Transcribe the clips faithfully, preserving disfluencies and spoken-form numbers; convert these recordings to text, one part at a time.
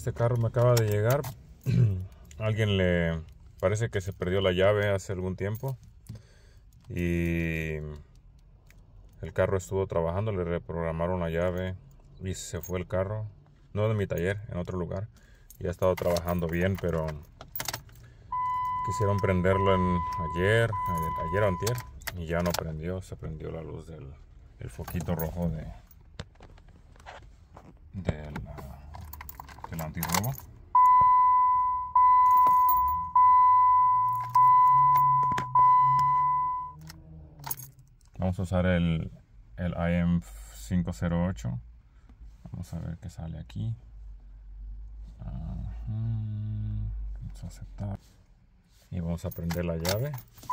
Este carro me acaba de llegar. Alguien le parece que se perdió la llave hace algún tiempo y el carro estuvo trabajando, le reprogramaron la llave y se fue el carro, no de mi taller, en otro lugar, y ha estado trabajando bien, pero quisieron prenderlo en ayer, ayer o antier, y ya no prendió. Se prendió la luz del el foquito rojo de del, uh, del antirrobo. Vamos a usar el, el I M cinco cero ocho. Vamos a ver qué sale aquí. Uh, vamos a aceptar. Y vamos a prender la llave.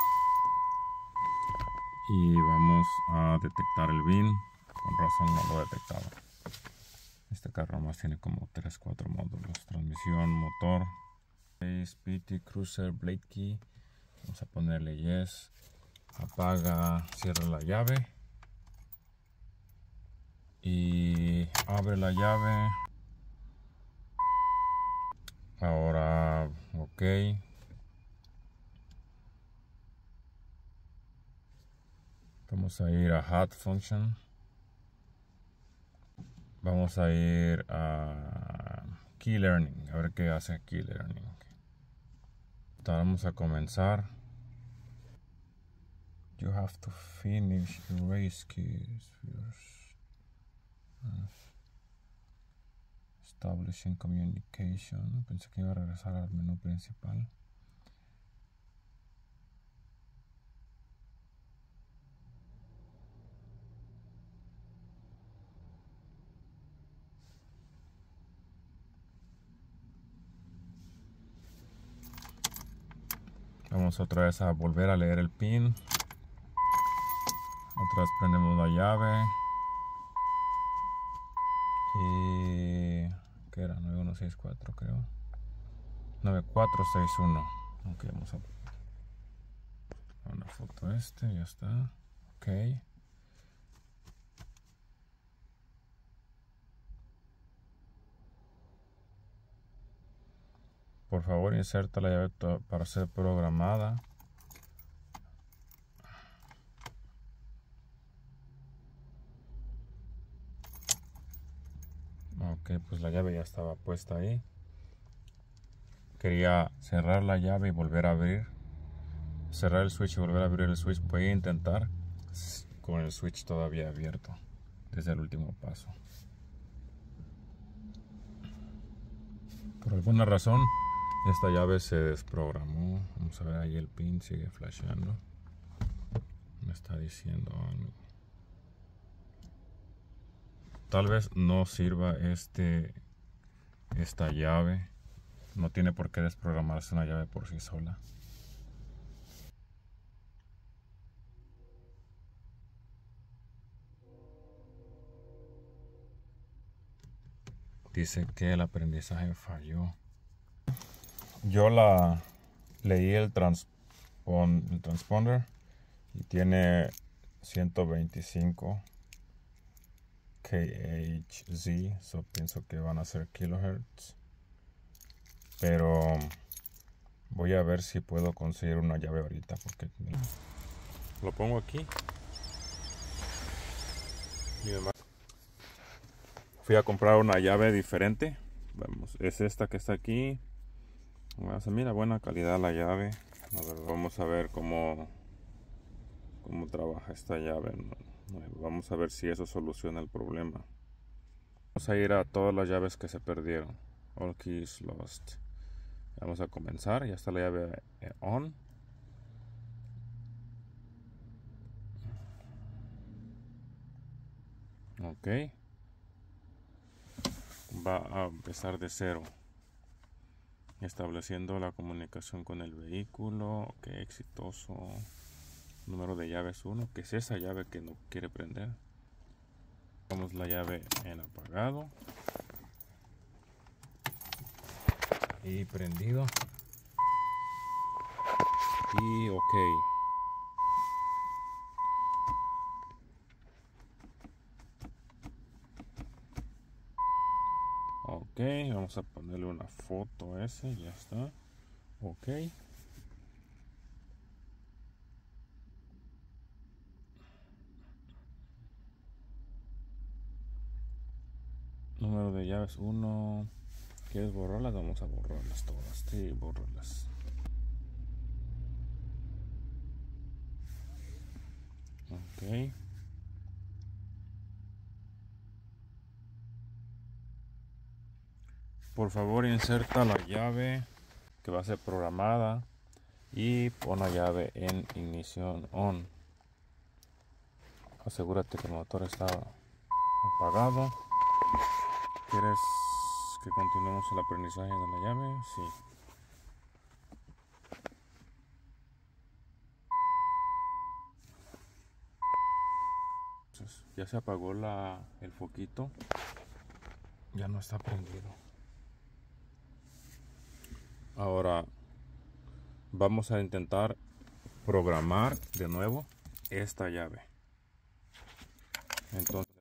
Y vamos a detectar el B I N. Con razón no lo detectaba. Este carro más tiene como tres cuatro módulos. Transmisión, motor. P T Cruiser, Blade Key. Vamos a ponerle yes. Apaga, cierra la llave. Y abre la llave. Ahora, ok. Vamos a ir a Hot Function. Vamos a ir a Key Learning. A ver qué hace Key Learning. Vamos a comenzar. You have to finish erase keys first. Establishing communication. Pensé que iba a regresar al menú principal. Vamos otra vez a volver a leer el pin. Otra vez prendemos la llave. Y... ¿qué era? nueve uno seis cuatro creo. nueve cuatro seis uno. Ok, vamos a... una foto este, ya está. Ok. Por favor, inserta la llave para ser programada. Ok, pues la llave ya estaba puesta ahí. Quería cerrar la llave y volver a abrir. Cerrar el switch y volver a abrir el switch. Voy a intentar con el switch todavía abierto desde el último paso. Por alguna razón esta llave se desprogramó. Vamos a ver, ahí el pin sigue flasheando. Me está diciendo algo. Tal vez no sirva este esta llave. No tiene por qué desprogramarse una llave por sí sola. Dice que el aprendizaje falló. Yo la leí el, transpon, el transponder y tiene ciento veinticinco K H Z, so pienso que van a ser kilohertz, pero voy a ver si puedo conseguir una llave ahorita, porque lo pongo aquí. Fui a comprar una llave diferente. Vamos, es esta que está aquí. Se mira buena calidad la llave. A ver, vamos a ver cómo cómo trabaja esta llave. Vamos a ver si eso soluciona el problema. Vamos a ir a todas las llaves que se perdieron. All keys lost. Vamos a comenzar. Ya está la llave on. Ok. Va a empezar de cero. Estableciendo la comunicación con el vehículo. Ok, exitoso. Número de llaves uno, que es esa llave que no quiere prender. Ponemos la llave en apagado y prendido y ok. Ok, vamos a ponerle una foto a ese, ya está. Ok. Número de llaves uno. ¿Quieres borrarlas? Vamos a borrarlas todas. Sí, borrarlas. Ok. Por favor, inserta la llave que va a ser programada y pon la llave en ignición on. Asegúrate que el motor está apagado. ¿Quieres que continuemos el aprendizaje de la llave? Sí. Entonces, ya se apagó la, el foquito. Ya no está prendido. Ahora vamos a intentar programar de nuevo esta llave. Entonces,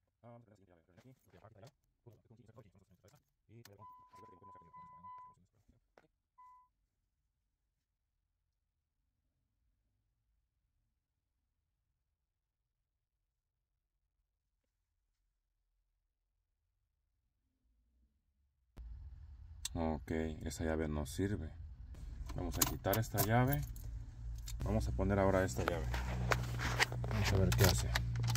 ok, esa llave no sirve. Vamos a quitar esta llave. Vamos a poner ahora esta llave. Vamos a ver qué hace.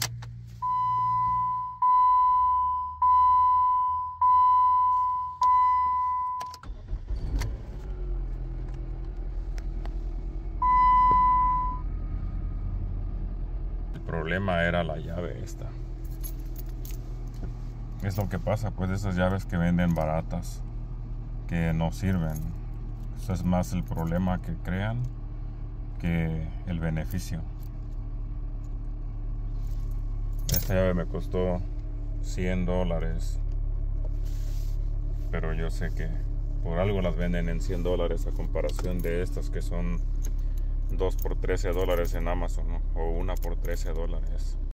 El problema era la llave esta. Es lo que pasa, pues, de esas llaves que venden baratas, que no sirven. Eso es más el problema que crean que el beneficio. Esta llave me costó cien dólares, pero yo sé que por algo las venden en cien dólares a comparación de estas que son dos por trece dólares en Amazon, ¿no? O una por trece dólares.